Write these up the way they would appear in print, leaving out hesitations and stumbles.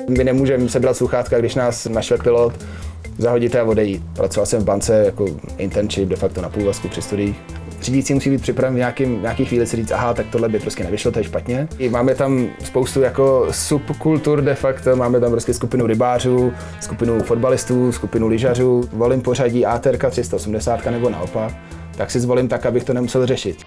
My nemůžeme sebrat sluchátka, když nás našle pilot, zahodit a odejít. Pracoval jsem v bance jako internship, de facto na půlvazku při studiích. Řídící musí být připraven v nějaký chvíli si říct, aha, tak tohle by prostě nevyšlo, to je špatně. Máme tam spoustu jako subkultur de facto, máme tam prostě skupinu rybářů, skupinu fotbalistů, skupinu lyžařů. Volím pořadí ATR 380 nebo naopak, tak si zvolím tak, abych to nemusel řešit.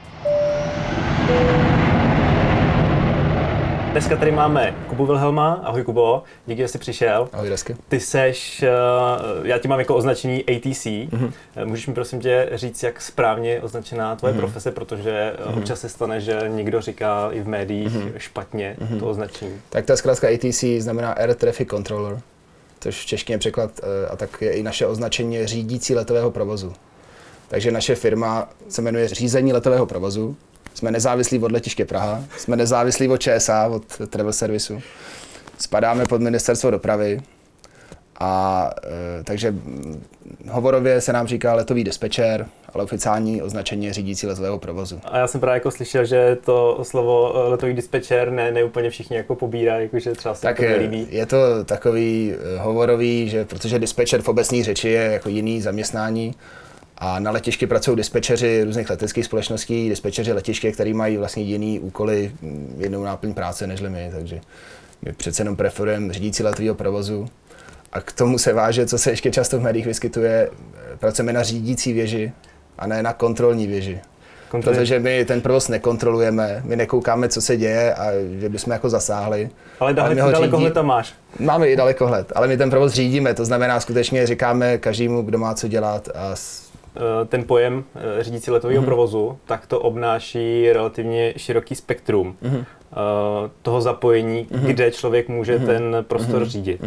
Dneska tady máme Kubu Wilhelma. Ahoj Kubo, díky, že jsi přišel. Ahoj, Desky. Ty seš, já ti mám jako označení ATC. Můžeš mi prosím tě říct, jak správně označená tvoje profese, protože občas se stane, že někdo říká i v médiích špatně to označení. Tak ta zkrátka ATC znamená Air Traffic Controller, což v češtině překlad a tak je i naše označení řídící letového provozu. Takže naše firma se jmenuje Řízení letového provozu. Jsme nezávislí od letiště Praha, jsme nezávislí od ČSA, od Travel Servisu. Spadáme pod ministerstvo dopravy a takže hovorově se nám říká letový dispečer, ale oficiální označení je řídící letového provozu. A já jsem právě jako slyšel, že to slovo letový dispečer ne úplně všichni jako pobírají, jakože třeba se to nelíbí. Je to takový hovorový, že protože dispečer v obecné řeči je jako jiný zaměstnání. A na letišti pracují dispečeři různých leteckých společností, dispečeři letiště, který mají vlastně jiný úkoly, jinou náplň práce nežli my, takže my přece jenom preferujeme řídící letového provozu. A k tomu se váže, co se ještě často v médiích vyskytuje, pracujeme na řídící věži a ne na kontrolní věži. Protože my ten provoz nekontrolujeme, my nekoukáme, co se děje a že bychom jako zasáhli. Ale dalekohled tam máš. Máme i dalekohled, ale my ten provoz řídíme, to znamená skutečně říkáme každému, kdo má co dělat. A ten pojem řídící letového provozu, tak to obnáší relativně široký spektrum toho zapojení, kde člověk může ten prostor řídit.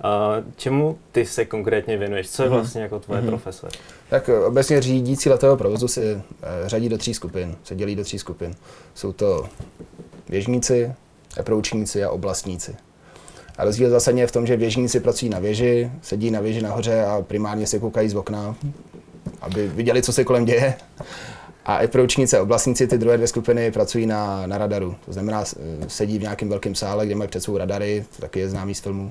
Čemu ty se konkrétně věnuješ? Co je vlastně jako tvoje profese? Tak obecně řídící letového provozu se řadí do 3 skupin, se dělí do 3 skupin. Jsou to běžníci, approachníci a oblastníci. A rozdíl zásadně je v tom, že běžníci pracují na věži, sedí na věži nahoře a primárně se koukají z okna, aby viděli, co se kolem děje. A approachníci a oblastníci, ty druhé 2 skupiny, pracují na radaru. To znamená, sedí v nějakém velkém sále, kde mají před sebou radary, to taky je známý z filmu.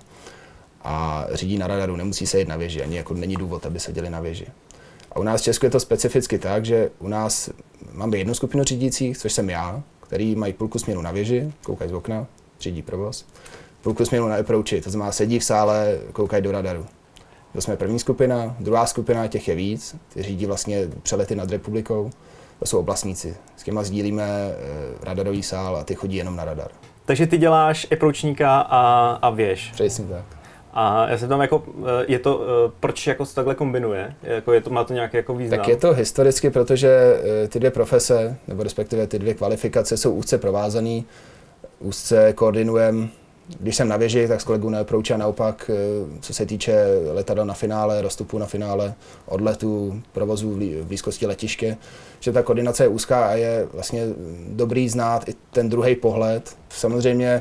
A řídí na radaru, nemusí sedět na věži, ani jako není důvod, aby seděli na věži. A u nás v Česku je to specificky tak, že u nás máme jednu skupinu řídících, což jsem já, který mají půlku směru na věži, koukají z okna, řídí provoz. Půlku směru na approachi, to znamená, sedí v sále, koukají do radaru. To jsme první skupina, druhá skupina, těch je víc, ty řídí vlastně přelety nad republikou, to jsou oblastníci, s těma sdílíme radarový sál a ty chodí jenom na radar. Takže ty děláš approachníka a věž. Přesně tak. A já se tam jako, je to, proč jako se takhle kombinuje? Jako má to nějaký jako význam? Tak je to historicky, protože ty 2 profese, nebo respektive ty 2 kvalifikace jsou úzce provázané, úzce koordinujeme. Když jsem na věži, tak s kolegou na approach a naopak, co se týče letadla na finále, rozstupu na finále, odletu, provozu v blízkosti letiště, že ta koordinace je úzká a je vlastně dobrý znát i ten druhý pohled. Samozřejmě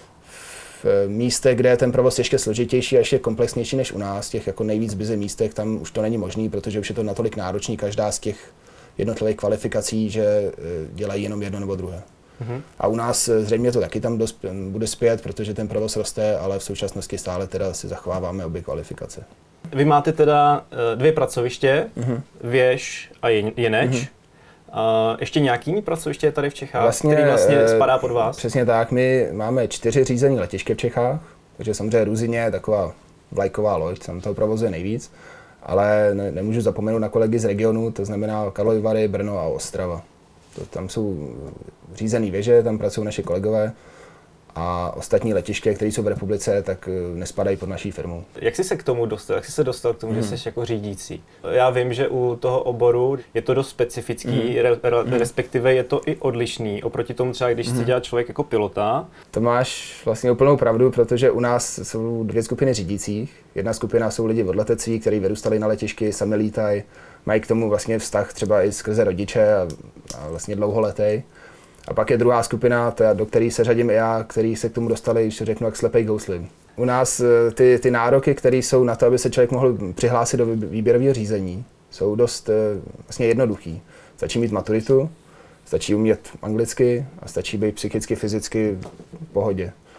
v místech, kde je ten provoz ještě složitější a ještě komplexnější než u nás, těch jako nejvíc busy místech, tam už to není možný, protože už je to natolik náročný každá z těch jednotlivých kvalifikací, že dělají jenom jedno nebo druhé. A u nás zřejmě to taky tam bude zpět, protože ten provoz roste, ale v současnosti stále teda si zachováváme obě kvalifikace. Vy máte teda 2 pracoviště, věž a jeneč. Ještě nějaký jiný pracoviště je tady v Čechách, který vlastně spadá pod vás? Přesně tak, my máme 4 řízené letiště v Čechách, takže samozřejmě Ruzyně je taková vlajková loď, tam toho provozu je nejvíc, ale nemůžu zapomenout na kolegy z regionu, to znamená Karlovy Vary, Brno a Ostrava. Tam jsou řízené věže, tam pracují naši kolegové a ostatní letiště, které jsou v republice, tak nespadají pod naší firmu. Jak jsi se k tomu dostal? Jak jsi se dostal k tomu, že jsi jako řídící? Já vím, že u toho oboru je to dost specifický, respektive je to i odlišný oproti tomu třeba, když chce dělat člověk jako pilota. To máš vlastně úplnou pravdu, protože u nás jsou 2 skupiny řídících. Jedna skupina jsou lidi od letectví, kteří vyrůstali na letišti, sami lítají, mají k tomu vlastně vztah třeba i skrze rodiče a vlastně dlouholetý. A pak je druhá skupina, do které se řadím i já, který se k tomu dostali, když to řeknu, jak slepej gouslim. U nás ty nároky, které jsou na to, aby se člověk mohl přihlásit do výběrového řízení, jsou dost vlastně jednoduchý. Stačí mít maturitu, stačí umět anglicky a stačí být psychicky, fyzicky v pohodě.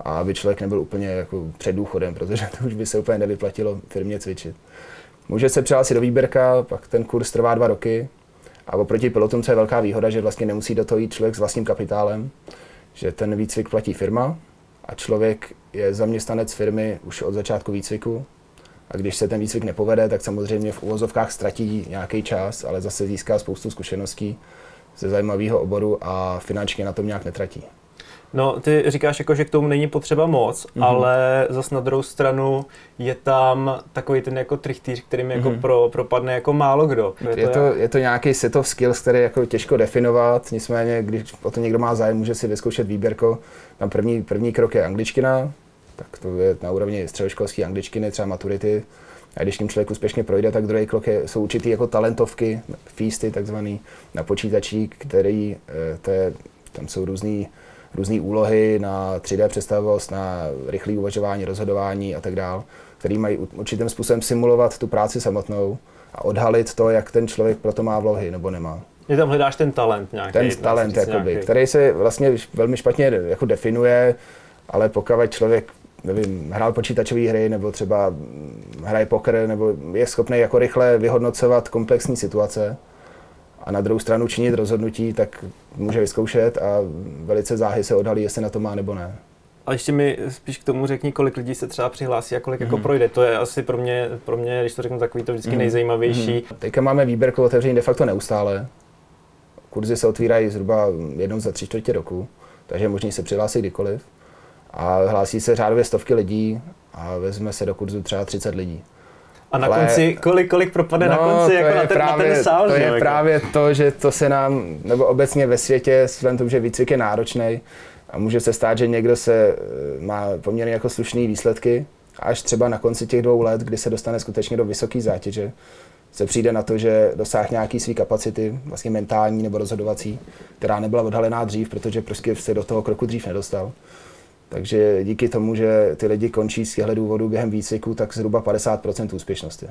a aby člověk nebyl úplně jako před důchodem, protože to už by se úplně nevyplatilo firmě cvičit. Může se přihlásit do výběrka, pak ten kurz trvá 2 roky a oproti pilotům, co je velká výhoda, že vlastně nemusí do toho jít člověk s vlastním kapitálem, že ten výcvik platí firma a člověk je zaměstnanec firmy už od začátku výcviku. A když se ten výcvik nepovede, tak samozřejmě v uvozovkách ztratí nějaký čas, ale zase získá spoustu zkušeností ze zajímavého oboru a finančně na tom nějak netratí. No, ty říkáš, jako, že k tomu není potřeba moc, ale zas na druhou stranu je tam takový ten jako trichtýř, kterým jako propadne jako málo kdo. Je to nějaký set of skills, který je jako těžko definovat, nicméně, když o to někdo má zájem, může si vyzkoušet výběrko. Tam první krok je angličtina, tak to je na úrovni středoškolské angličtiny, třeba maturity. A když tím člověk úspěšně projde, tak druhý krok jsou určitý jako talentovky, feasty takzvaný, na počítačí, který tam jsou různé úlohy na 3D představivost, na rychlé uvažování, rozhodování a tak dále, který mají určitým způsobem simulovat tu práci samotnou a odhalit to, jak ten člověk pro to má vlohy nebo nemá. Je tam hledáš ten talent nějaký. Ten talent, jakoby, který se vlastně velmi špatně jako definuje, ale pokud člověk, nevím, hrál počítačové hry nebo třeba hraje poker nebo je schopný jako rychle vyhodnocovat komplexní situace a na druhou stranu činit rozhodnutí, tak může vyzkoušet a velice záhy se odhalí, jestli na to má nebo ne. A ještě mi spíš k tomu řekni, kolik lidí se třeba přihlásí a kolik jako projde. To je asi pro mě, když to řeknu, takový to vždycky nejzajímavější. Teďka máme výběrku otevření de facto neustále. Kurzy se otvírají zhruba jednou za 3/4 roku, takže je možné se přihlásit kdykoliv. A hlásí se řádově stovky lidí a vezme se do kurzu třeba 30 lidí. A na konci, kolik propadne na konci jako na ten sál? To je právě to, že to se nám, nebo obecně ve světě, vzhledem tomu, že výcvik je náročný a může se stát, že někdo má poměrně jako slušné výsledky, až třeba na konci těch 2 let, kdy se dostane skutečně do vysoké zátěže, se přijde na to, že dosáhne nějaký svý kapacity, vlastně mentální nebo rozhodovací, která nebyla odhalená dřív, protože prostě se do toho kroku dřív nedostal. Takže díky tomu, že ty lidi končí z těchto důvodů během výcviku, tak zhruba 50% úspěšnosti.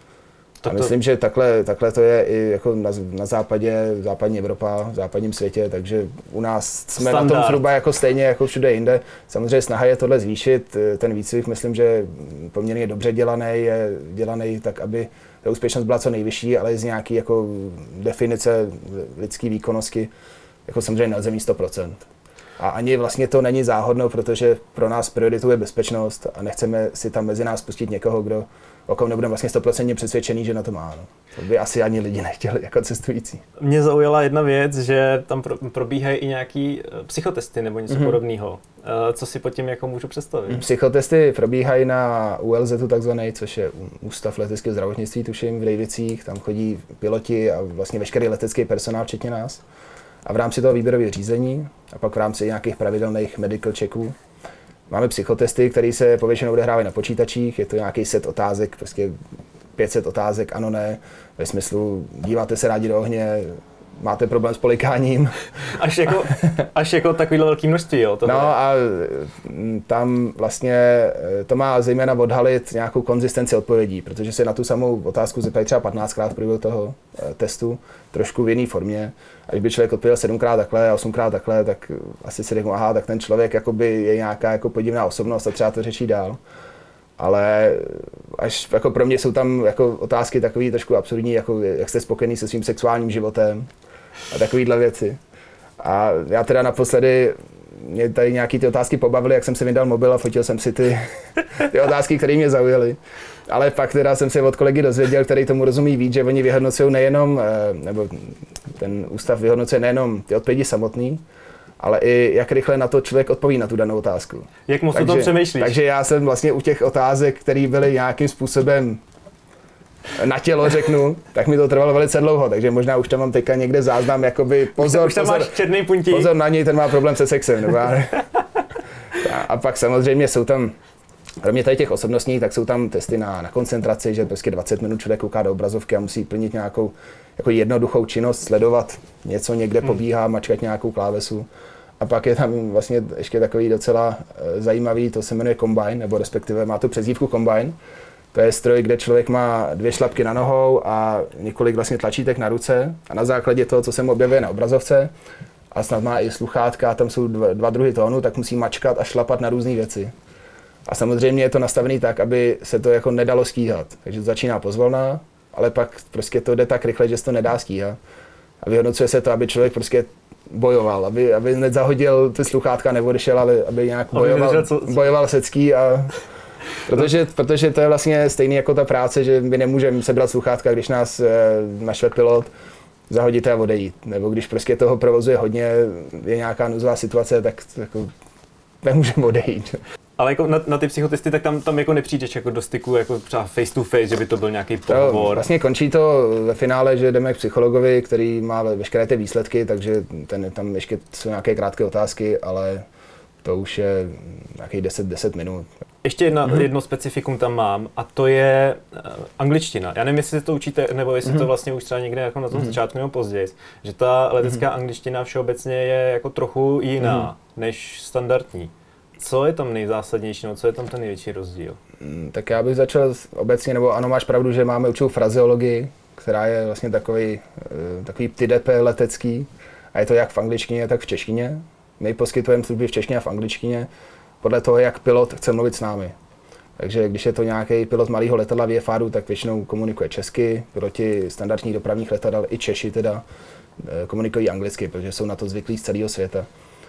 A myslím, že takhle to je i jako na západě, západní Evropa, v západním světě, takže u nás jsme standard. Na tom zhruba jako stejně jako všude jinde. Samozřejmě snaha je tohle zvýšit, ten výcvik myslím, že je poměrně dobře dělaný, je dělaný tak, aby ta úspěšnost byla co nejvyšší, ale z nějaký jako definice lidské výkonnosti, jako samozřejmě nelze mít 100%. A ani vlastně to není záhodno, protože pro nás prioritou je bezpečnost a nechceme si tam mezi nás pustit někoho, o kom nebudeme vlastně 100% přesvědčený, že na to má. No. To by asi ani lidi nechtěli jako cestující. Mě zaujala jedna věc, že tam probíhají i nějaký psychotesty nebo něco podobného. Co si pod tím jako můžu představit? Psychotesty probíhají na ULZ takzvaný, což je Ústav leteckého zdravotnictví, tuším, v Dejvicích. Tam chodí piloti a vlastně veškerý letecký personál, včetně nás. A v rámci toho výběrového řízení a pak v rámci nějakých pravidelných medical checků máme psychotesty, které se povětšinou odehrávají na počítačích. Je to nějaký set otázek, prostě 500 otázek, ano, ne, ve smyslu díváte se rádi do ohně, máte problém s polikáním. Až jako takovýhle velký množství, jo? No a tam vlastně to má zejména odhalit nějakou konzistenci odpovědí, protože se na tu samou otázku zeptají třeba 15krát v průběhu toho testu, trošku v jiné formě. A když by člověk odpověděl 7krát takhle a 8krát takhle, tak asi si řeknu, aha, tak ten člověk jakoby je nějaká jako podivná osobnost a třeba to řečí dál. Ale až jako pro mě jsou tam jako otázky takový trošku absurdní, jako jak jste spokojený se svým sexuálním životem a takovýhle věci. A já teda naposledy, mě tady nějaký ty otázky pobavily, jak jsem si vydal mobil a fotil jsem si ty otázky, které mě zaujaly. Ale pak teda jsem se od kolegy dozvěděl, který tomu rozumí víc, že oni vyhodnocují nejenom, nebo ten ústav vyhodnocuje nejenom ty odpovědi samotný, ale i jak rychle na to člověk odpoví na tu danou otázku. Jak moc o tom přemýšlíš? Takže já jsem vlastně u těch otázek, které byly nějakým způsobem na tělo, řeknu, tak mi to trvalo velice dlouho, takže možná už tam mám teďka někde záznam, jakoby pozor, už tam máš černý puntík. Pozor na něj, ten má problém se sexem. Nebo a pak samozřejmě jsou tam, kromě tady těch osobnostních, tak jsou tam testy na koncentraci, že prostě 20 minut člověk kouká do obrazovky a musí plnit nějakou jako jednoduchou činnost, sledovat něco někde pobíhá, mačkat nějakou klávesu. A pak je tam vlastně ještě takový docela zajímavý, to se jmenuje Combine, nebo respektive má tu přezdívku Combine. To je stroj, kde člověk má 2 šlapky na nohou a několik vlastně tlačítek na ruce a na základě toho, co se mu objevuje na obrazovce a snad má i sluchátka, tam jsou dva druhy tónu, tak musí mačkat a šlapat na různé věci. A samozřejmě je to nastavené tak, aby se to jako nedalo stíhat. Takže to začíná pozvolna, ale pak prostě to jde tak rychle, že se to nedá stíhat. A vyhodnocuje se to, aby člověk prostě bojoval, aby nezahodil ty sluchátka, neodešel, ale aby nějak bojoval secký a protože to je vlastně stejný jako ta práce, že my nemůžeme sebrat sluchátka, když nás naštve pilot, zahodit a odejít. Nebo když prostě toho provozu je hodně, je nějaká nouzová situace, tak jako nemůžeme odejít. Ale jako na ty psychotesty, tak tam jako nepřijdeš jako do styku, jako třeba face to face, že by to byl nějaký pohovor. Vlastně končí to ve finále, že jdeme k psychologovi, který má veškeré ty výsledky, takže tam ještě jsou nějaké krátké otázky, ale to už je nějakých 10 minut. Ještě jedno specifikum tam mám a to je angličtina. Já nevím, jestli to učíte, nebo jestli to vlastně už třeba někde jako na tom začátku nebo později, že ta letecká angličtina všeobecně je jako trochu jiná než standardní. Co je tam nejzásadnější, co je tam ten největší rozdíl? Tak já bych začal obecně, nebo ano, máš pravdu, že máme určitou frazeologii, která je vlastně takový ptydepe letecký a je to jak v angličtině, tak v češtině. My poskytujeme služby v češtině a v angličtině podle toho, jak pilot chce mluvit s námi. Takže když je to nějaký pilot malého letadla VFR, tak většinou komunikuje česky, piloti standardních dopravních letadel i Češi teda komunikují anglicky, protože jsou na to zvyklí z celého světa.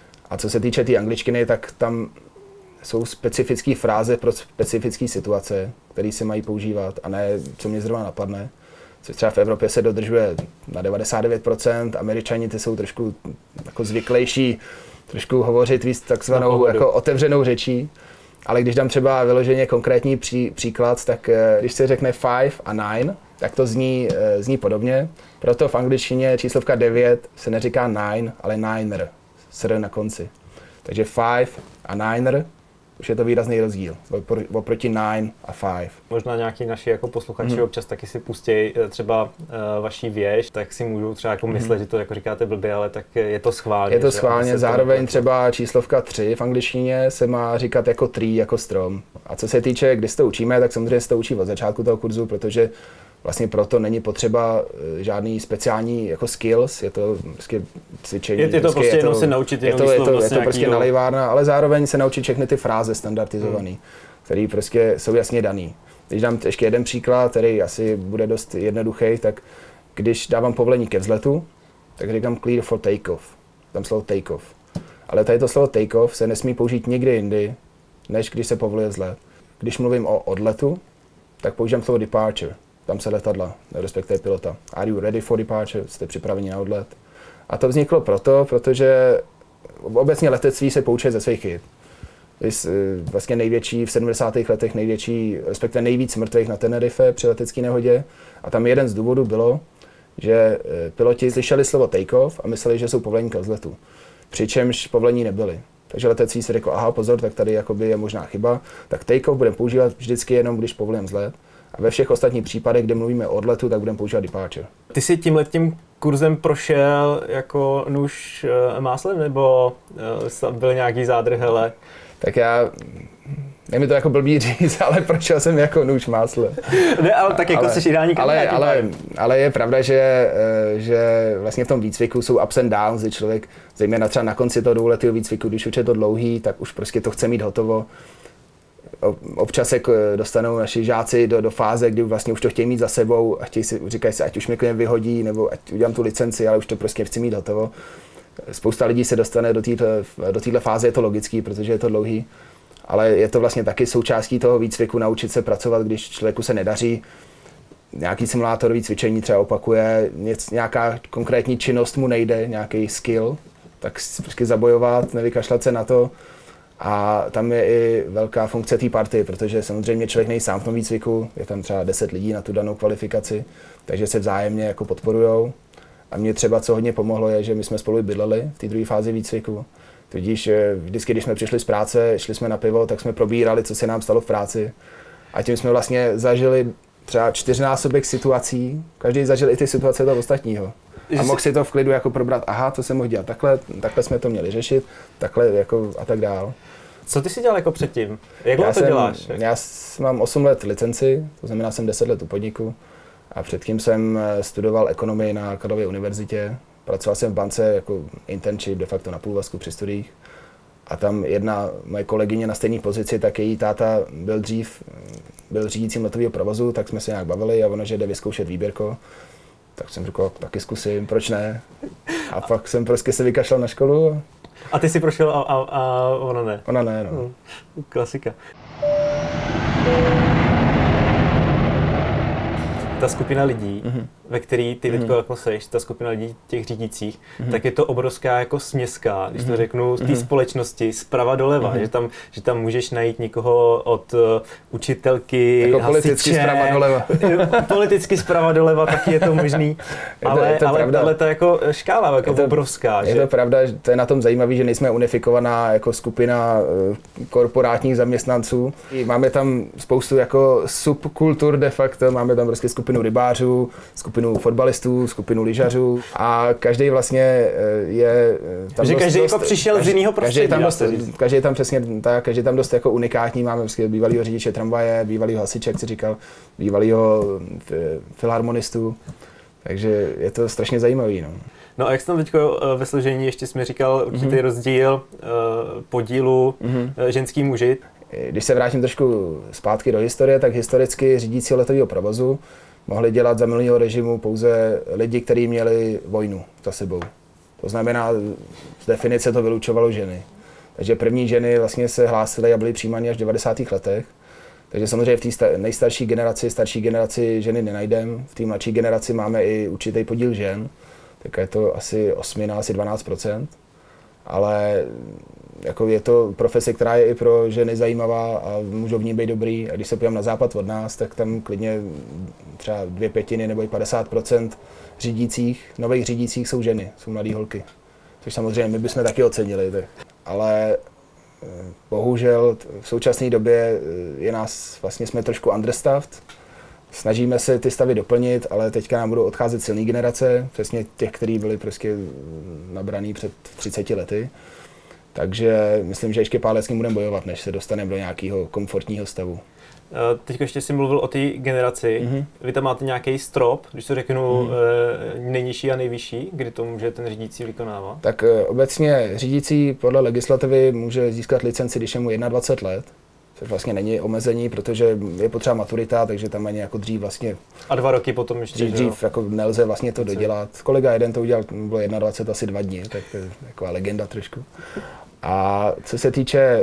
A co se týče té angličtiny, tak tam jsou specifické fráze pro specifické situace, které se mají používat a ne, co mě zrovna napadne. Což třeba v Evropě se dodržuje na 99%, Američani ty jsou trošku jako zvyklejší, trošku hovořit víc takzvanou jako otevřenou řečí. Ale když dám třeba vyloženě konkrétní příklad, tak když se řekne 5 a 9, tak to zní podobně. Proto v angličtině číslovka 9 se neříká 9, ale niner, sr na konci. Takže 5 a niner, už je to výrazný rozdíl, oproti 9 a 5. Možná nějaký naši jako posluchači občas taky si pustějí třeba vaší věž, tak si můžou třeba jako myslet, že to jako říkáte blbě, ale tak je to schválně. Je to schválně, zároveň třeba číslovka 3 v angličtině se má říkat jako tree, jako strom. A co se týče, když to učíme, tak samozřejmě se to učí od začátku toho kurzu, protože vlastně proto není potřeba žádný speciální jako skills, je to prostě cvičení. Je to prostě jenom se naučit jenom výslovnost je to prostě nalejvárna, ale zároveň se naučit všechny ty fráze standardizované, které prostě jsou jasně daný. Když dám ještě jeden příklad, který asi bude dost jednoduchý, tak když dávám povolení ke vzletu, tak říkám clear for takeoff, tam slovo takeoff. Ale tady to slovo takeoff se nesmí použít nikdy jindy, než když se povoluje vzlet. Když mluvím o odletu, tak používám slovo departure. Tam se letadla, respektive pilota. Are you ready for departure? Jste připraveni na odlet? A to vzniklo protože obecně letectví se poučuje ze svých chyb. Vlastně největší v 70. letech, respektive nejvíc mrtvých na Tenerife při letecké nehodě. A tam jeden z důvodů bylo, že piloti slyšeli slovo take-off a mysleli, že jsou povolení ke vzletu. Přičemž povolení nebyly. Takže letectví si řekl, aha, pozor, tak tady jakoby je možná chyba. Tak take-off budeme používat vždycky jenom, když povolujeme vzlet. A ve všech ostatních případech, kde mluvíme o odletu, tak budeme používat departure. Ty jsi tímhletím kurzem prošel jako nůž máslem, nebo byl nějaký zádrh, hele? Tak je mi to jako blbý říct, ale prošel jsem jako nůž máslem. Ne, ale tak jako jsi ideální kandidát. Ale je pravda, že vlastně v tom výcviku jsou ups and downs, kdy člověk, zejména třeba na konci toho dvouletého výcviku, když už je to dlouhý, tak už prostě to chce mít hotovo. Občas se dostanou naši žáci do fáze, kdy vlastně už to chtějí mít za sebou a říkají si, ať už mě klient vyhodí, nebo ať udělám tu licenci, ale už to prostě chci mít hotovo. Spousta lidí se dostane do této fáze, je to logický, protože je to dlouhý, ale je to vlastně taky součástí toho výcviku naučit se pracovat, když člověku se nedaří. Nějaký simulátorový cvičení třeba opakuje, nějaká konkrétní činnost mu nejde, nějaký skill, tak prostě zabojovat, nevykašlat se na to. A tam je i velká funkce té party, protože samozřejmě člověk není sám v tom výcviku, je tam třeba 10 lidí na tu danou kvalifikaci, takže se vzájemně jako podporujou. A mě třeba co hodně pomohlo je, že my jsme spolu bydleli v té druhé fázi výcviku. Tudíž vždycky, když jsme přišli z práce, šli jsme na pivo, tak jsme probírali, co se nám stalo v práci. A tím jsme vlastně zažili třeba 4násobek situací, každý zažil i ty situace toho ostatního. A mohl si to v klidu jako probrat, aha, to jsem mohl dělat takhle jsme to měli řešit, takhle jako a tak dál. Co ty jsi dělal jako předtím? Jak dlouho to děláš? Já mám 8 let licenci, to znamená jsem 10 let u podniku a předtím jsem studoval ekonomii na Karlově univerzitě, pracoval jsem v bance jako internship de facto na půlvazku při studiích. A tam jedna moje kolegyně na stejné pozici, tak její táta byl řídícím letového provozu, tak jsme se nějak bavili a ono, že jde vyzkoušet výběrko. Tak jsem řekl, taky zkusím, proč ne? A pak jsem prostě se vykašlal na školu. A ty jsi prošel a ona ne? Ona ne, no. Klasika. Ta skupina lidí, ve který ty teďko jako seš, ta skupina lidí těch řídících, tak je to obrovská jako směska, když to řeknu, z té společnosti zprava doleva, že tam můžeš najít někoho od učitelky, jako hasiče, politicky zprava doleva. Politicky zprava doleva, taky je to možný, ale ta jako škála jako obrovská. Je to pravda, to je na tom zajímavé, že nejsme unifikovaná jako skupina korporátních zaměstnanců. Máme tam spoustu jako subkultur de facto, máme tam prostě skupinu rybářů, skupinu fotbalistů, skupinu lyžařů a každý vlastně je tam že každý jako přišel z jiného prostředí. Každý je tam přesně tak, každý je tam dost jako unikátní, máme prostě bývalýho řidiče tramvaje, bývalýho hasiče, jak jsi říkal, bývalýho filharmonistu, takže je to strašně zajímavý. No a jak jsi tam teďko ve složení, ještě jsi mi říkal určitý rozdíl podílu ženský muži. Když se vrátím trošku zpátky do historie, tak historicky řídící letového provozu mohli dělat za minulého režimu pouze lidi, kteří měli vojnu za sebou. To znamená, z definice to vylučovalo ženy. Takže první ženy vlastně se hlásily a byly přijímány až v 90. letech. Takže samozřejmě v té nejstarší generaci, starší generaci ženy nenajdeme. V té mladší generaci máme i určitý podíl žen. Tak je to asi 12%. Ale jako je to profese, která je i pro ženy zajímavá a můžou v ní být dobrý. A když se podívám na západ od nás, tak tam klidně třeba 2/5 nebo i 50% nových řídících jsou ženy, jsou mladé holky. Což samozřejmě my bychom taky ocenili. Tak. Ale bohužel v současné době jsme trošku understaffed. Snažíme se ty stavy doplnit, ale teďka nám budou odcházet silné generace, přesně těch, kteří byli prostě nabraný před 30 lety. Takže myslím, že ještě pár let s ním budeme bojovat, než se dostaneme do nějakého komfortního stavu. Teď ještě jsi mluvil o té generaci. Vy tam máte nějaký strop, když to řeknu nejnižší a nejvyšší, kdy to může ten řídící vykonávat? Tak obecně řídící podle legislativy může získat licenci, když je mu 21 let. Což vlastně není omezení, protože je potřeba maturita, takže tam ani jako dřív vlastně... A 2 roky potom ještě, dřív jako nelze vlastně to dodělat. Kolega jeden to udělal, bylo 21, asi 2 dny, tak to je taková legenda trošku. A co se týče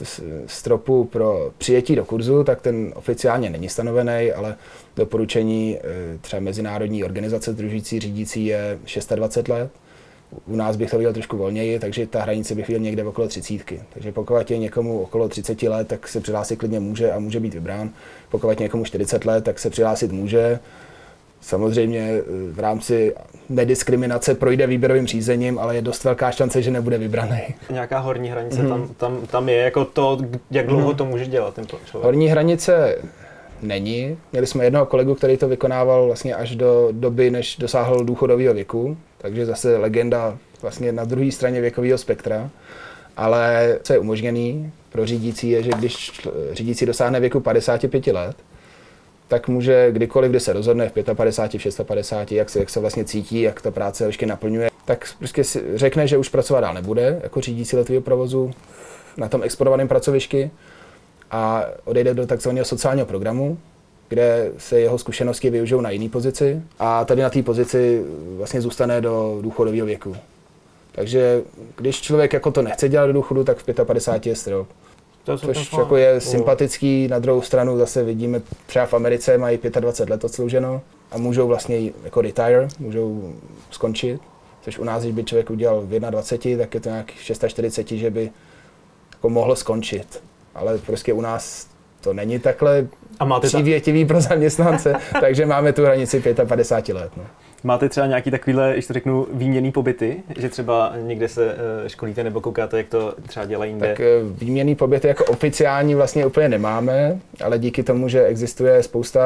stropu pro přijetí do kurzu, tak ten oficiálně není stanovený, ale doporučení třeba Mezinárodní organizace sdružující řídící je 26 let. U nás bych to viděl trošku volněji, takže ta hranice bych viděl někde okolo 30. Takže pokud je někomu okolo 30 let, tak se přihlásit klidně může a může být vybrán. Pokud je někomu 40 let, tak se přihlásit může. Samozřejmě v rámci nediskriminace projde výběrovým řízením, ale je dost velká šance, že nebude vybraný. Nějaká horní hranice tam je, jako to, jak dlouho to může dělat ten člověk? Horní hranice není. Měli jsme jednoho kolegu, který to vykonával vlastně až do doby, než dosáhl důchodového věku. Takže zase legenda vlastně na druhé straně věkového spektra. Ale co je umožněný pro řídící je, že když řídící dosáhne věku 55 let, tak může kdykoliv, kdy se rozhodne v 55, v 56, jak se vlastně cítí, jak ta práce ještě naplňuje, tak prostě si řekne, že už pracovat dál nebude jako řídící letového provozu na tom exponovaném pracovišti a odejde do takzvaného sociálního programu, kde se jeho zkušenosti využijou na jiné pozici a tady na té pozici vlastně zůstane do důchodového věku. Takže když člověk jako to nechce dělat do důchodu, tak v 55 je strop. Což jako je sympatický, na druhou stranu zase vidíme, třeba v Americe mají 25 let odslouženo a můžou vlastně jako retire, můžou skončit, což u nás, když by člověk udělal v 21, tak je to nějak 46, že by jako mohl skončit. Ale prostě u nás to není takhle přívětivý pro zaměstnance, takže máme tu hranici 55 let. No. Máte třeba nějaký takovýhle, když to řeknu, výměnný pobyty, že třeba někde se školíte nebo koukáte, jak to třeba dělají jinde? Tak výměnný pobyty jako oficiální vlastně úplně nemáme, ale díky tomu, že existuje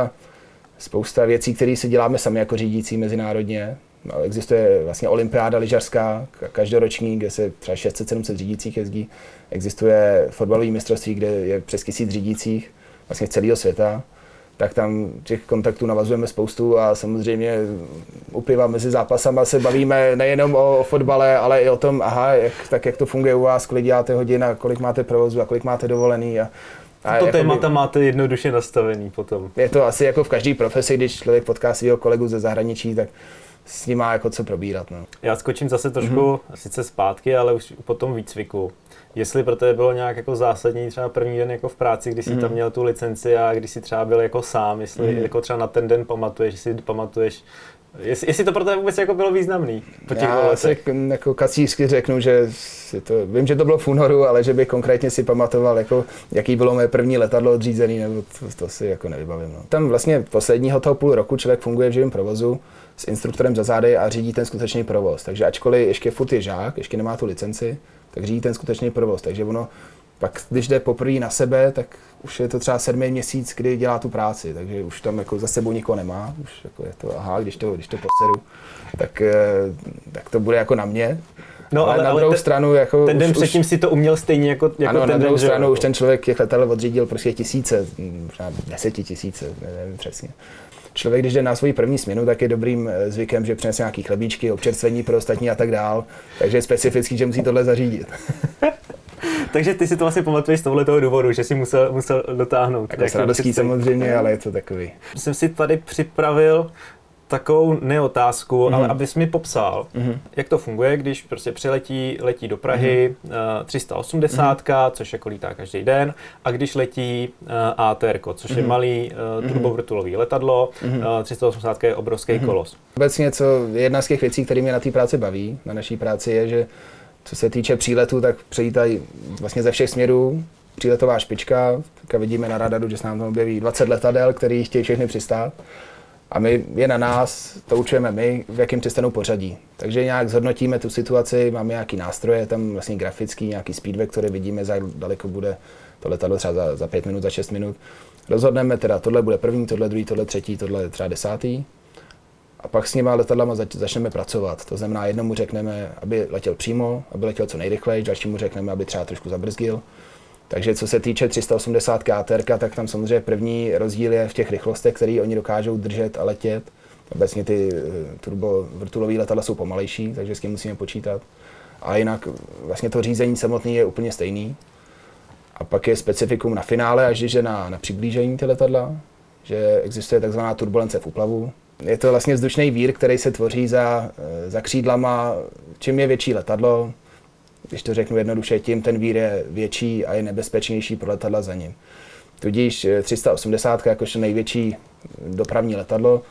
spousta věcí, které si děláme sami jako řídící mezinárodně. No, existuje vlastně olympiáda lyžařská, každoroční, kde se třeba 600-700 řídících jezdí. Existuje fotbalové mistrovství, kde je přes 1000 řídících vlastně z celého světa. tak tam těch kontaktů navazujeme spoustu a samozřejmě u piva mezi zápasama se bavíme nejenom o fotbale, ale i o tom, jak to funguje u vás, kolik děláte hodin a kolik máte provozu a kolik máte dovolený. A to témata máte jednoduše nastavený potom. Je to asi jako v každé profesi, když člověk potká svého kolegu ze zahraničí, tak s ním má jako co probírat. No. Já skočím zase trošku sice zpátky, ale už po tom výcviku. Jestli pro tebe bylo nějak jako zásadní třeba první den jako v práci, kdy jsi tam měl tu licenci a když jsi třeba byl jako sám, jestli jako třeba na ten den pamatuješ, jestli to pro tebe vůbec jako bylo významný po těch letech? Já si jako kacířsky řeknu, že vím, že to bylo v únoru, ale že bych konkrétně si pamatoval, jako, jaký bylo moje první letadlo odřízený, nebo to si jako nevybavím. No. Tam vlastně posledního toho půl roku člověk funguje v živém provozu s instruktorem za zády a řídí ten skutečný provoz. Takže ačkoliv ještě furt je žák, ještě nemá tu licenci, tak řídí ten skutečný provoz. Takže ono pak, když jde poprvé na sebe, tak už je to třeba 7. měsíc, kdy dělá tu práci, takže už tam jako za sebou nikoho nemá, už jako je to, když to poseru, tak to bude jako na mě. No, ale na druhou stranu jako ten den předtím si to uměl stejně jako ano, ten den, na druhou stranu už ten člověk těch letadel odřídil prostě tisíce, možná 10 000, nevím přesně. Člověk, když jde na svoji první směnu, tak je dobrým zvykem, že přinese nějaký chlebíčky, občerstvení pro ostatní a tak dál, takže je specifický, že musí tohle zařídit. Takže ty si to vlastně pamatuješ z tohoto důvodu, že jsi musel dotáhnout. Jako s radostí samozřejmě, ale je to takový. Jsem si tady připravil takovou neotázku, ale abys mi popsal, jak to funguje, když prostě letí do Prahy 380, což jako lítá každý den, a když letí ATR, což je malý turbovrtulový letadlo, 380 je obrovský kolos. Obecně jedna z těch věcí, které mě na té práci baví, na naší práci je, že co se týče příletu, tak přilítají vlastně ze všech směrů příletová špička. Teďka vidíme na radaru, že se nám tam objeví 20 letadel, který chtějí všechny přistát. A je na nás, to určujeme my, v jakém přistanou pořadí. Takže nějak zhodnotíme tu situaci, máme nějaký nástroje, tam vlastně grafický, nějaký speed vektory, vidíme, za jak daleko bude to letadlo třeba za 5 minut, za 6 minut. Rozhodneme teda, tohle bude první, tohle druhý, tohle třetí, tohle třeba 10. A pak s těma letadlama začneme pracovat. To znamená, jednomu řekneme, aby letěl přímo, aby letěl co nejrychleji, dalšímu řekneme, aby třeba trošku zabrzdil. Takže co se týče 380 ATR, tak tam samozřejmě první rozdíl je v těch rychlostech, které oni dokážou držet a letět. Obecně ty turbovrtulové letadla jsou pomalejší, takže s tím musíme počítat. A jinak vlastně to řízení samotné je úplně stejný. A pak je specifikum na finále, až když je na přiblížení ty letadla, že existuje takzvaná turbulence v úplavu. Je to vlastně vzdušný vír, který se tvoří za křídlama. Čím je větší letadlo, když to řeknu jednoduše, tím ten vír je větší a je nebezpečnější pro letadla za ním. Tudíž 380 jakožto největší dopravní letadlo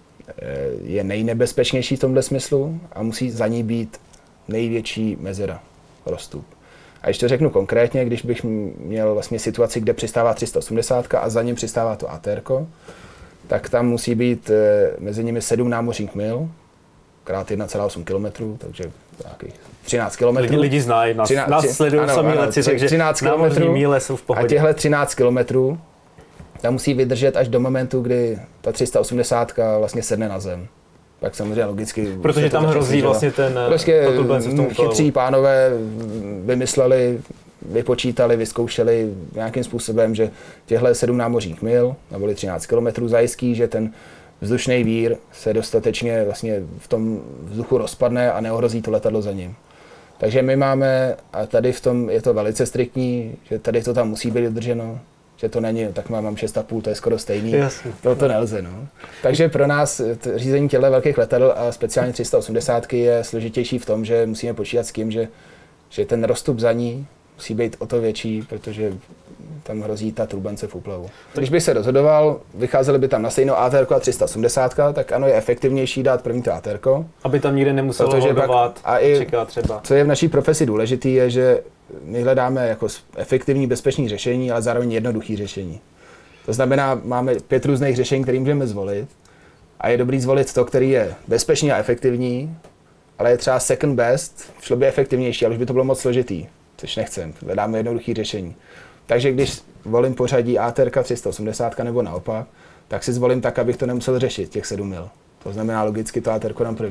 je nejnebezpečnější v tomhle smyslu a musí za ní být největší mezera, rozstup. A když to řeknu konkrétně, když bych měl vlastně situaci, kde přistává 380 a za ním přistává to ATR, tak tam musí být mezi nimi 7 námořních mil, krát 1,8 km, takže nějakých 13 km. Lidi znají, nás sledují sami leci, takže 13 námořní míle jsou v pohodě. A těhle 13 km tam musí vydržet až do momentu, kdy ta 380 vlastně sedne na zem. Tak samozřejmě logicky. Protože tam hrozí vlastně ten chytří pánové vymysleli, vypočítali, vyzkoušeli nějakým způsobem, že těhle 7 námořních mil, nebo 13 km zajistí, že ten vzdušný vír se dostatečně vlastně v tom vzduchu rozpadne a neohrozí to letadlo za ním. Takže my máme, a tady v tom je to velice striktní, že tady to tam musí být dodrženo, že to není, tak mám 6,5, to je skoro stejný. To nelze. No. Takže pro nás řízení těchto velkých letadel a speciálně 380 je složitější v tom, že musíme počítat s tím, že ten rozstup za ní musí být o to větší, protože tam hrozí ta turbulence v úplavu. Když by se rozhodoval, vycházeli by tam na stejnou ATR a 380, tak ano, je efektivnější dát první to ATR. Aby tam nikde nemuselo hodovat, čekat třeba. Co je v naší profesi důležité, je, že my hledáme jako efektivní, bezpečné řešení, ale zároveň jednoduché řešení. To znamená, máme 5 různých řešení, které můžeme zvolit a je dobrý zvolit to, který je bezpečný a efektivní, ale je třeba second best, šlo by efektivnější, ale už by to bylo moc složitý, což nechcem. Hledáme jednoduché řešení. Takže když volím pořadí ATR 380 nebo naopak, tak si zvolím tak, abych to nemusel řešit, těch 7 mil. To znamená logicky to ATR dám první.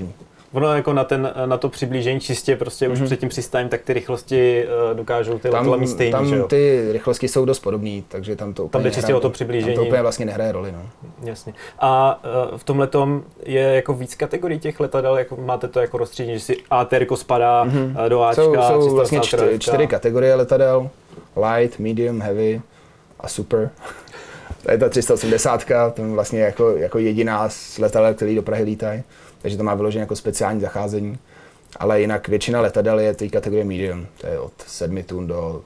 Ono jako na to přiblížení čistě prostě už před tím přistáním, tak ty rychlosti dokážou ty letadla mít stejný, tam že jo? ty rychlosti jsou dost podobný, takže tam to úplně jde čistě o to přiblížení. Tam to úplně vlastně nehraje roli, no. Jasně. A v tomhletom je jako víc kategorií těch letadel, jako máte to jako rozstřídení, že si ATR spadá do Ačka. Jsou vlastně 4 kategorie letadel. Light, medium, heavy a super. To je ta 380, to je vlastně jako jediná z letadel, který do Prahy lítají. Takže to má vyloženě jako speciální zacházení. Ale jinak většina letadel je té kategorie medium. To je od 7 tun do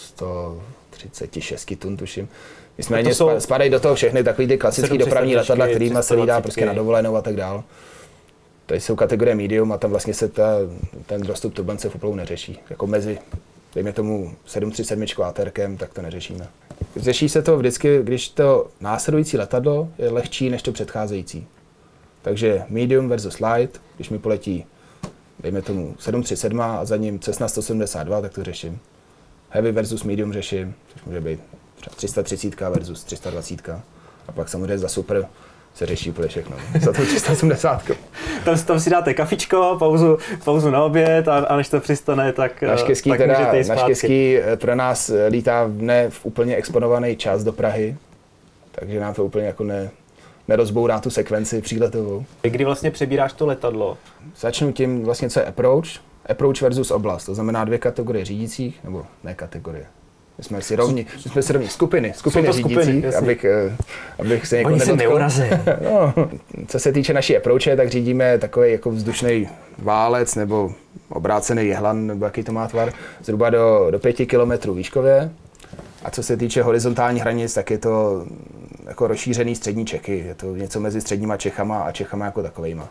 136 tun, tuším. Nicméně spadají do toho všechny takový ty klasické dopravní letadla, kterýma se lídá prostě na dovolenou a tak dál. To jsou kategorie medium a tam vlastně se ten rozstup turbulence v úplnou neřeší. Jako mezi, dejme tomu 737 ATRkem, tak to neřešíme. Řeší se to vždycky, když to následující letadlo je lehčí než to předcházející. Takže medium versus light, když mi poletí, dejme tomu 737 a za ním Cessna 172, tak to řeším. Heavy versus medium řeším, což může být třeba 330 versus 320. A pak samozřejmě za super se řeší úplně všechno. Za to 380. Tam si dáte kafičko, pauzu na oběd a než to přistane, tak naštěstí můžete jít zpátky. Naštěstí pro nás lítá ne v úplně exponovaný čas do Prahy, takže nám to úplně jako nerozbourá tu sekvenci příletovou. Kdy vlastně přebíráš to letadlo? Začnu tím vlastně, co je approach. Approach versus oblast, to znamená 2 kategorie řídících, nebo ne kategorie. My jsme si rovni skupiny řídících, abych se někoho nedotkl. No, co se týče naší approache, tak řídíme takový jako vzdušný válec nebo obrácený jehlan, nebo jaký to má tvar, zhruba do 5 km výškově. A co se týče horizontální hranic, tak je to jako rozšířený střední Čechy. Je to něco mezi středníma Čechama a Čechama jako takovejma.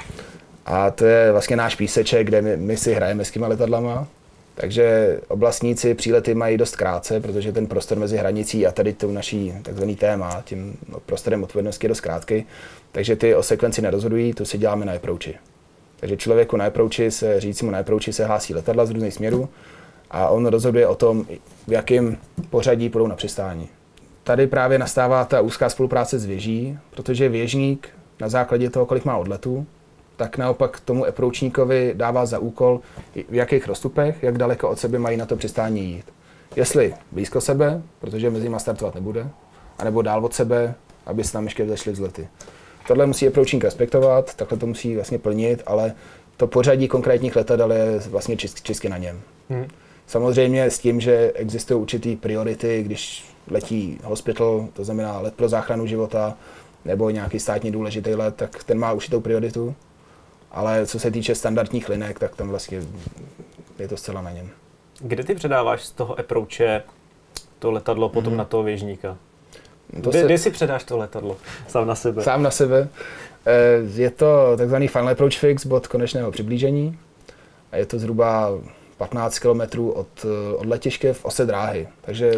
A to je vlastně náš píseček, kde my si hrajeme s těma letadlama. Takže oblastníci přílety mají dost krátce, protože ten prostor mezi hranicí a tady tou naší takzvaný téma, tím prostorem odpovědnosti je dost krátký. Takže ty o sekvenci nerozhodují, to si děláme na approachi. Takže člověku na approachi řídícímu na approachi se hlásí letadla z různých směrů a on rozhoduje o tom, v jakém pořadí půjdou na přistání. Tady právě nastává ta úzká spolupráce s věží, protože věžník na základě toho, kolik má odletů, tak naopak tomu approachníkovi dává za úkol, v jakých rozstupech, jak daleko od sebe mají na to přistání jít. Jestli blízko sebe, protože mezi nimi startovat nebude, anebo dál od sebe, aby se tam ještě vzešly vzlety. Tohle musí approachník respektovat, takhle to musí vlastně plnit, ale to pořadí konkrétních letadel je vlastně čistě na něm. Samozřejmě s tím, že existují určitý priority, když letí hospital, to znamená let pro záchranu života, nebo nějaký státně důležitý let, tak ten má určitou prioritu. Ale co se týče standardních linek, tak tam vlastně je to zcela na něm. Kde ty předáváš z toho approache to letadlo potom na toho věžníka? Kde si předáš to letadlo? Sám na sebe? Sám na sebe. Je to takzvaný final approach fix, bod konečného přiblížení. A je to zhruba 15 km od letiště v ose dráhy.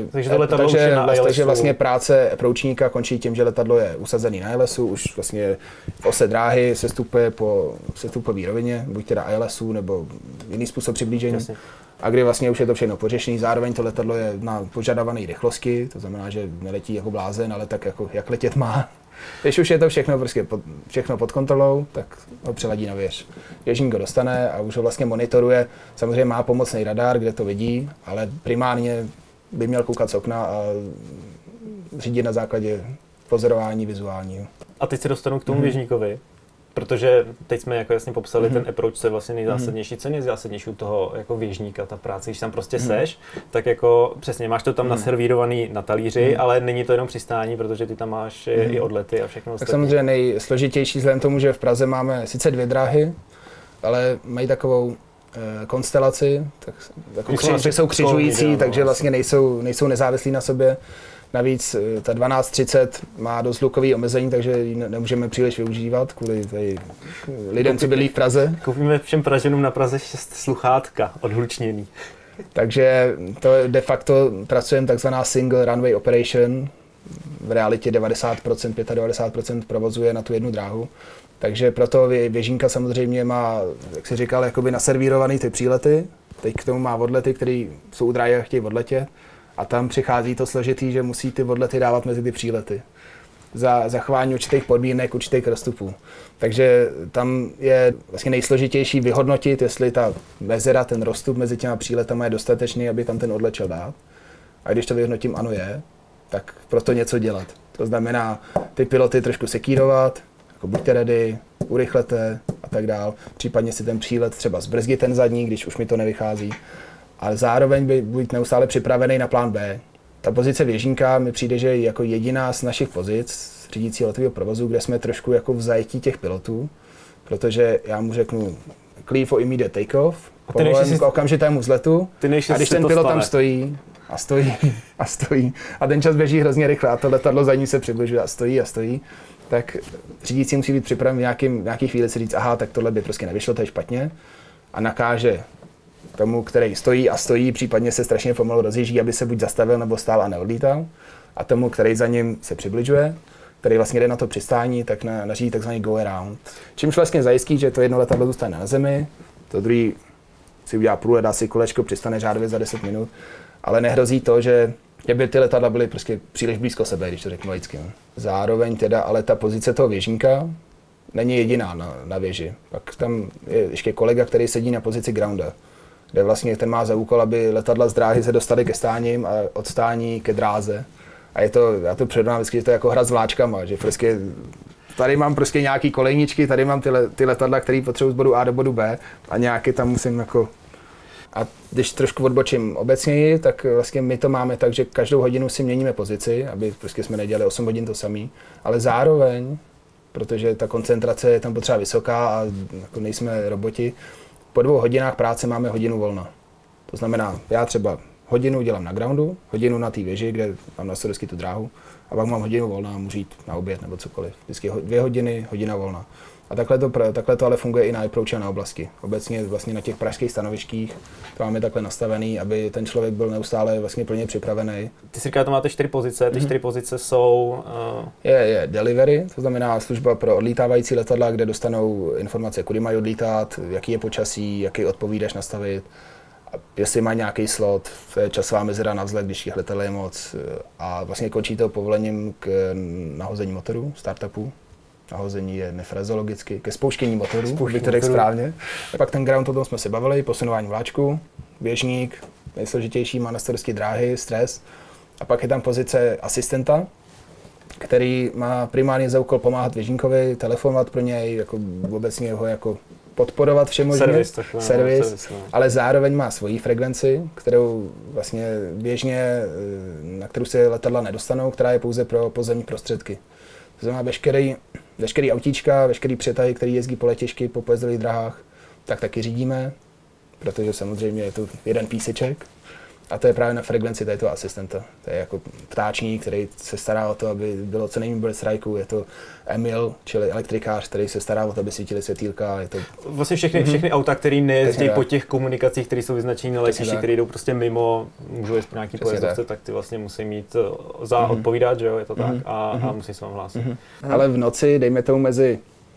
Takže vlastně práce approachníka končí tím, že letadlo je usazený na ILSu, už vlastně v ose dráhy sestupuje po sestupové rovině, buď teda ILSu nebo jiný způsob přiblížení. Jasně. A kdy vlastně už je to všechno pořešené, zároveň to letadlo je na požadované rychlosti, to znamená, že neletí jako blázen, ale tak jako jak letět má. Když už je to všechno pod kontrolou, tak ho přeladí na věž. Věžník ho dostane a už ho vlastně monitoruje. Samozřejmě má pomocný radar, kde to vidí, ale primárně by měl koukat z okna a řídit na základě pozorování vizuálního. A teď se dostanu k tomu věžníkovi, protože teď jsme jako jasně popsali, ten approach, co je vlastně nejzásadnější, co je nejzásadnější u toho jako věžníka, ta práce, když tam prostě seš, tak jako přesně máš to tam naservírovaný na talíři, ale není to jenom přistání, protože ty tam máš i odlety a všechno ostatní. Tak samozřejmě nejsložitější vzhledem tomu, že v Praze máme sice 2 dráhy, ale mají takovou konstelaci, že jsou křižující, takže vlastně nejsou nezávislí na sobě. Navíc ta 1230 má dost hlukový omezení, takže ji nemůžeme příliš využívat kvůli lidem, co bydlí v Praze. Koupíme všem Pražanům na Praze 6 sluchátka odhlučněný. Takže to de facto pracujeme takzvaná single runway operation. V realitě 90%, 95% provozuje na tu jednu dráhu. Takže proto věžínka samozřejmě má, jak si říkal, jakoby naservírovaný ty přílety. Teď k tomu má odlety, které jsou u dráhy a chtějí odletět. A tam přichází to složitý, že musí ty odlety dávat mezi ty přílety. za zachování určitých podmínek, určitých rozstupů. Takže tam je vlastně nejsložitější vyhodnotit, jestli ta mezera, ten rozstup mezi těma příletama je dostatečný, aby tam ten odlet šel dát. A když to vyhodnotím, ano je, tak proto něco dělat. To znamená ty piloty trošku sekírovat, jako buďte ready, urychlete a tak dál. Případně si ten přílet třeba zbrzdit ten zadní, když už mi to nevychází. Ale zároveň být neustále připravený na plán B. Ta pozice věžínka mi přijde, že je jako jediná z našich pozic řídící letového provozu, kde jsme trošku jako v zajetí těch pilotů, protože já mu řeknu clear for immediate takeoff, povolím k okamžitému vzletu a když ten pilot tam stojí a ten čas běží hrozně rychle a to letadlo za ní se přibližuje a stojí, tak řídící musí být připraven v nějaký chvíli si říct, aha, tak tohle by prostě nevyšlo, to je špatně a nakáže tomu, který stojí, případně se strašně pomalu rozjíždí, aby se buď zastavil nebo stál a neodlítal a tomu, který za ním se přibližuje, který vlastně jde na to přistání, tak nařídí takzvaný go around. Čímž vlastně zajistí, že to jedno letadlo zůstane na zemi, to druhý si udělá průlet, dá si kolečko, přistane řádově za 10 minut, ale nehrozí to, že by ty letadla byly prostě příliš blízko sebe, když to řeknu laicky. Zároveň teda, ale ta pozice toho věžínka není jediná na věži. Pak tam je ještě kolega, který sedí na pozici grounda, kde vlastně ten má za úkol, aby letadla z dráhy se dostaly ke stáním a od stání ke dráze. A já to předávám vždycky, že to je jako hra s vláčkama, že prostě tady mám prostě nějaký kolejničky, tady mám ty letadla, které potřebuji z bodu A do bodu B a nějaké tam musím jako... A když trošku odbočím obecněji, tak vlastně my to máme tak, že každou hodinu si měníme pozici, aby prostě jsme nedělali 8 hodin to samý, ale zároveň, protože ta koncentrace je tam potřeba vysoká a jako nejsme roboti, po 2 hodinách práce máme hodinu volna. To znamená, já třeba hodinu dělám na groundu, hodinu na té věži, kde mám na starosti tu dráhu, a pak mám hodinu volna a můžu jít na oběd nebo cokoliv. Vždycky 2 hodiny, hodina volna. A takhle to ale funguje i na approach a na oblasti. Obecně vlastně na těch pražských stanovištích to máme takhle nastavený, aby ten člověk byl neustále vlastně plně připravený. Ty si říkáš, to máte 4 pozice, ty 4 pozice jsou... Je delivery, to znamená služba pro odlítávající letadla, kde dostanou informace, kudy mají odlítat, jaký je počasí, jaký odpovídač nastavit. Jestli má nějaký slot, to je časová mezera na vzlet, když těch letadel je moc. A vlastně končí to povolením k nahození motoru, startupu. Nahození je nefrazologicky, ke spouštění motoru, bych to řekl správně. A pak ten ground, o tom jsme se bavili, posunování vláčku, běžník, nejsložitější, má na starosti dráhy, stres. A pak je tam pozice asistenta, který má primárně za úkol pomáhat běžníkovi, telefonovat pro něj, jako obecně ho jako podporovat všemožně, servis, ale zároveň má svoji frekvenci, kterou vlastně běžně, na kterou se letadla nedostanou, která je pouze pro pozemní prostředky. To znamená veškerý autíčka, veškerý přetahy, který jezdí po letišti, po pojezdových drahách, tak taky řídíme, protože samozřejmě je to jeden píseček. A to je právě na frekvenci této asistenta. To je jako ptáčník, který se stará o to, aby bylo co nejméně bez strajku. Je to Emil, čili elektrikář, který se stará o to, aby svítily světýlka. Je to... Vlastně všechny auta, které nejezdí po těch komunikacích, které jsou vyznačené na letišti, které jdou prostě mimo, můžou jít po nějaký pojezdovce, tak ty vlastně musí mít za odpovídat, že jo, je to tak, a musí se vám hlásit. Ale v noci, dejme tomu mezi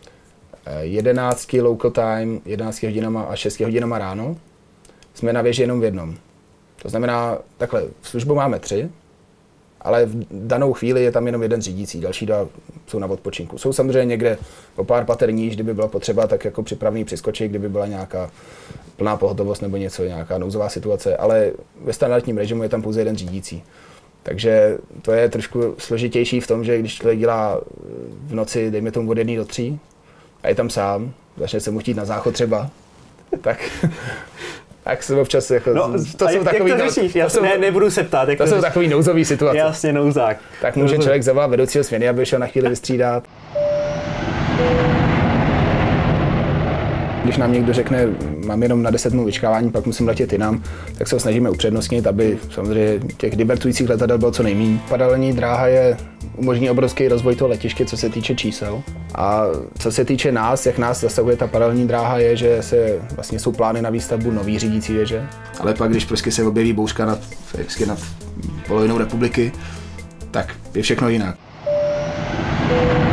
11 local time, 11 hodinama a 6 hodinama ráno, jsme na věži jenom v jednom. To znamená, takhle, službu máme 3, ale v danou chvíli je tam jenom jeden řídící, další 2 jsou na odpočinku. Jsou samozřejmě někde o pár pater níž, kdyby byla potřeba, tak jako připravený přiskočit, kdyby byla nějaká plná pohotovost nebo něco, nějaká nouzová situace, ale ve standardním režimu je tam pouze jeden řídící. Takže to je trošku složitější v tom, že když člověk dělá v noci, dejme tomu od 1 do 3, a je tam sám, začne se mu chtít na záchod třeba, tak se občas jako, to jsou takový, jak to řešíš? Nebudu se ptát. To jsou takový nouzový situace. Jasně, nouzák. Tak může člověk zavolat vedoucího směny, aby šel na chvíli vystřídat. Když nám někdo řekne, mám jenom na 10 minut vyčkávání, pak musím letět jinam, tak se ho snažíme upřednostnit, aby samozřejmě těch divertujících letadel bylo co nejméně. Paralelní dráha umožní obrovský rozvoj toho letiště, co se týče čísel. A co se týče nás, jak nás zasahuje ta paralelní dráha, je, že vlastně jsou plány na výstavbu nový řídící věže. Ale pak, když prostě se objeví bouřka nad polovinou republiky, tak je všechno jinak.